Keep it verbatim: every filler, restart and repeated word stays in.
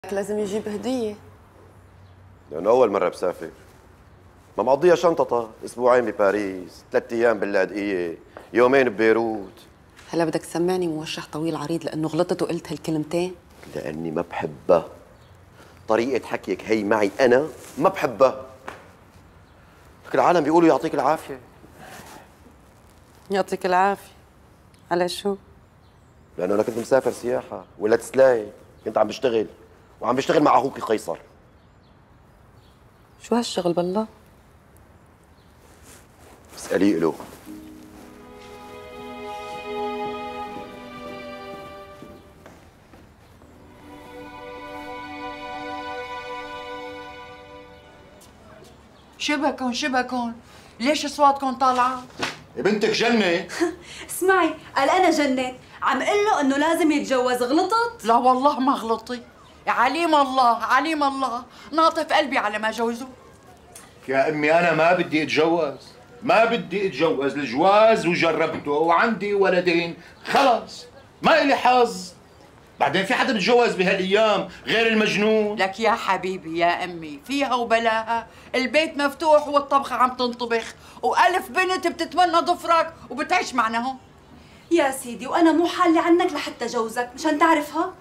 لازم يجيب هدية. لأنه أول مرة بسافر، ما مقضيها شنطة، أسبوعين بباريس، ثلاث أيام باللاذقية، يومين ببيروت. هلا بدك تسمعني موشح طويل عريض لأنه غلطت وقلت هالكلمتين؟ لأني ما بحبها. طريقة حكيك هي معي أنا ما بحبها. كل العالم بيقولوا يعطيك العافية. يعطيك العافية. على شو؟ لأنه أنا كنت مسافر سياحة ولا تسلاي، كنت عم بشتغل وعم بشتغل مع أخوك قيصر. شو هالشغل بالله؟ اسأليه له. شبكن شبكن ليش اصواتكم طالعه؟ يا بنتك جنة. اسمعي، قال انا جنيت، عم قل له انه لازم يتجوز، غلطت؟ لا والله ما غلطي، عليم الله عليم الله، ناطف قلبي على ما جوزه. يا امي انا ما بدي اتجوز، ما بدي اتجوز، الجواز وجربته وعندي ولدين، خلص ما إلي حظ. بعدين في حدا بتجوز بهالايام غير المجنون؟ لك يا حبيبي يا امي فيها وبلاها، البيت مفتوح والطبخه عم تنطبخ، والف بنت بتتمنى ظفرك وبتعيش معنا هون. يا سيدي وانا مو حالة عنك لحتى جوزك مشان تعرفها.